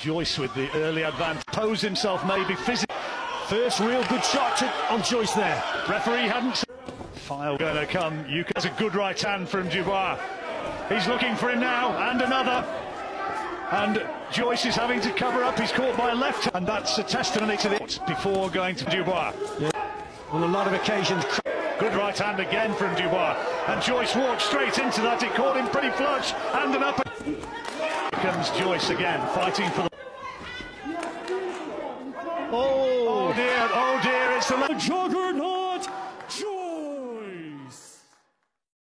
Joyce with the early advance. Pose himself maybe physically. First real good shot on Joyce there. Referee hadn't. File going to come. That's a good right hand from Dubois. He's looking for him now, and another. And Joyce is having to cover up. He's caught by a left, and that's a testimony to the before going to Dubois. Yeah. On a lot of occasions. Good right hand again from Dubois, and Joyce walked straight into that. It caught him pretty flush, and an upper. Here comes Joyce again, fighting for the. Oh dear, it's the juggernaut.